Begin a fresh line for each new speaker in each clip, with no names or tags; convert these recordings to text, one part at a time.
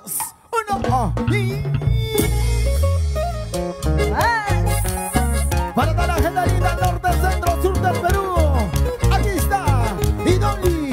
1. Para toda la gente linda, norte, centro, sur del Perú. Aquí está. Y Dolly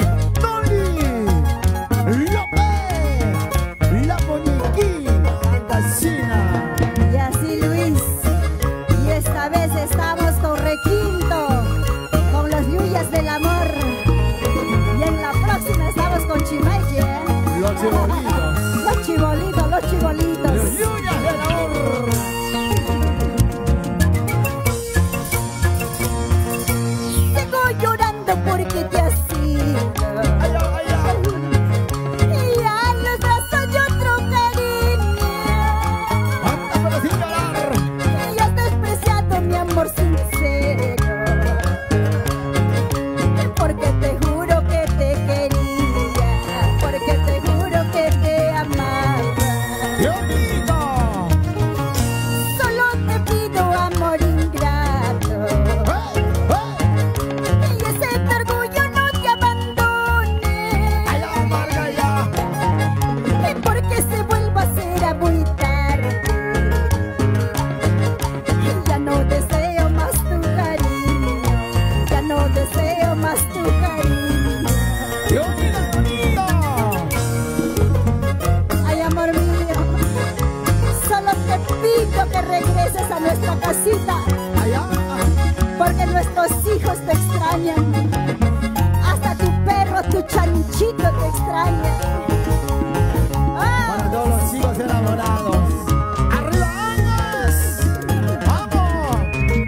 López, la muñequita fantasina.
Y así Luis. Y esta vez estamos con Requinto, con los Yuyas del amor. Y en la próxima estamos con Chimaye, ¿eh?
Los chibolitos.
Los chibolitos, los chibolitos.
Los Yuyas del amor.
Sigo llorando porque te has ido. Y a los brazos de otro cariño.
Anda, pero sin llorar.
Y has despreciado mi amor sincero. Porque te juro que te quería. Porque te juro que te amaba.
¡Qué bonito!
Solo te pido amor ingrato. Y ese orgullo no te abandone.
¡Ay, la amarga ya!
Y porque se vuelva a ser muy tarde. Y ya no deseo más tu cariño. Ya no deseo más tu cariño.
¡Qué bonito!
Ay, amor mío, solo te pido que regreses a nuestra casita.
Allá.
Porque nuestros hijos te extrañan. Hasta tu perro, tu chanchito te extraña.
Para todos los chicos enamorados. ¡Arriba, vamos! ¡Vamos!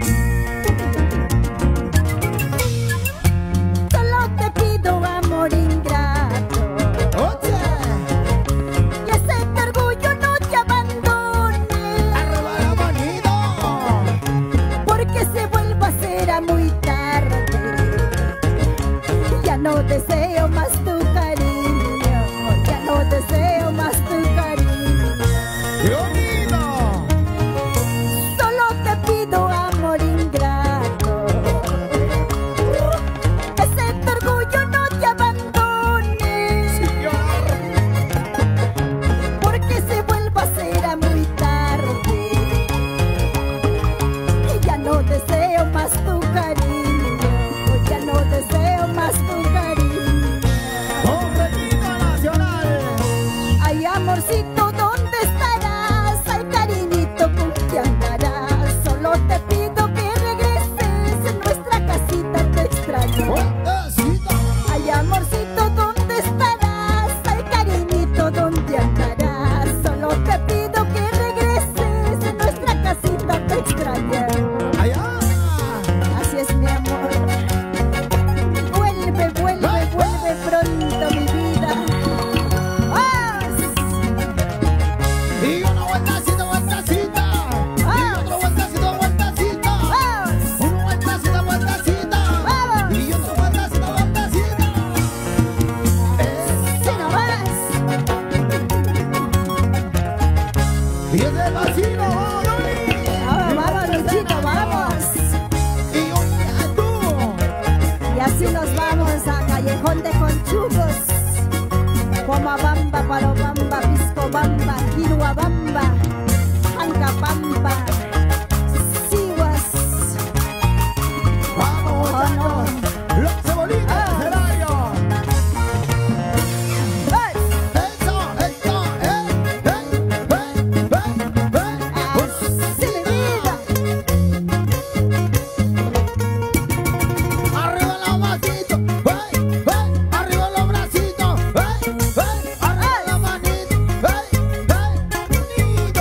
Solo te pido amor ingrato.
¡Oye!
Y ese orgullo no te abandone.
¡Arriba la manito!
Porque se vuelva a ser muy tarde. Ya no deseo más tu cariño. Ya no deseo más tu cariño.
¡Qué bonito!
Solo te pido amor ingrato. Ese orgullo no te abandone.
Sin llorar.
Porque se vuelva a ser muy tarde. Y ya no deseo más tu cariño. Ya no deseo más tu cariño.
¡Completito nacional!
Ay, amorcito, ¿dónde estarás? Ay, cariñito, ¿con quién andarás? Solo te pido que regreses. En nuestra casita te extraño.
¡Fuertecito!
Ay, amorcito, ¿dónde estarás? Ay, cariñito, ¿dónde andarás? Solo te pido que regreses. En nuestra casita te extraño.
¡Allá!
Así es, mi amor. Vuelve, vuelve, vuelve pronto, mi vida. ¡Vamos!
Y una vueltecita, vueltecita. Y otro vueltecito, vueltecita.
¡Vamos!
Una vueltecita, vueltecita.
¡Vamos!
Y otra vueltecita, vueltecita.
¡Sí, nomás!
Y ese vacío, vamos, Luis.
Vamos, vamos, Luchito, vamos.
Y un tú.
Y así nos vamos a Callejón de Conchugos, Pomabamba, Palobamba, Piscobamba, Quiruabamba, Ancapamba, Sihuas.
Vamos,
Oh, no.
los cebolitos del escenario.
¡Ay!
Eso,
¡Así mi vida!
arriba los vasitos, arriba los bracitos, arriba la manita,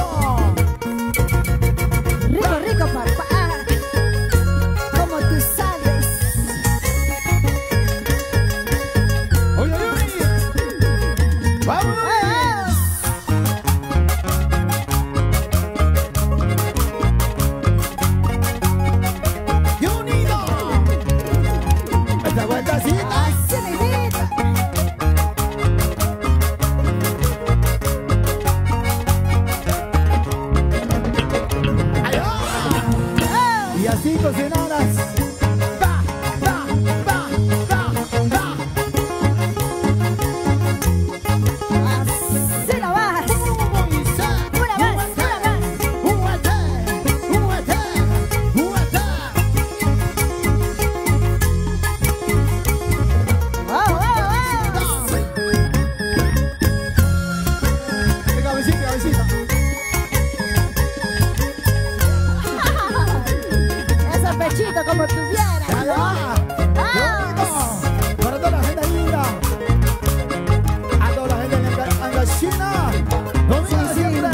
China, conmigo de siempre.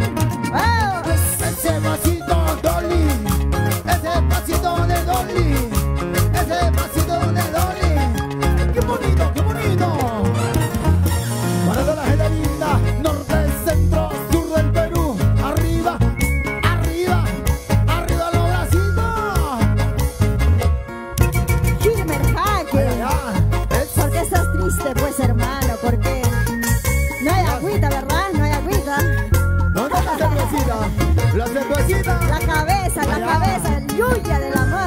Ese pasito Dolly, ese pasito de Dolly, ese pasito de Dolly. Qué bonito, qué bonito. Para toda la gente linda, norte, centro, sur del Perú. Arriba, arriba, arriba los bracitos.
Gilmer Jaque. ¿Por qué estás triste, pues, hermano? ¿Por qué? No hay agüita, ¿verdad? No hay agüita.
No, no, la cervecita. La cervecita.
La cabeza, el yuya del amor.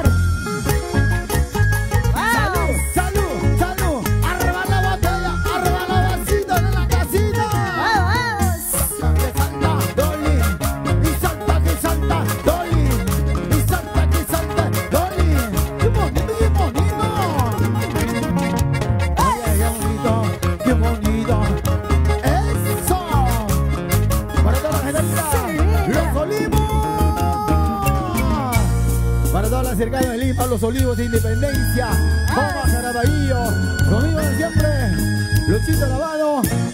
Salud, salud, salud. Arriba la botella, arriba los vasitos de la casita.
¡Vamos!
Que salta Dolly, y salta que salta Dolly, y salta que salta Dolly. ¡Qué bonito, qué bonito! Oye, qué bonito, qué bonito. ¡Eso! Para toda la gente linda, Los Olivos. Para toda la cercana de Lima, Los Olivos de Independencia, Como Caraballo, conmigo de siempre, Luchito Lavado.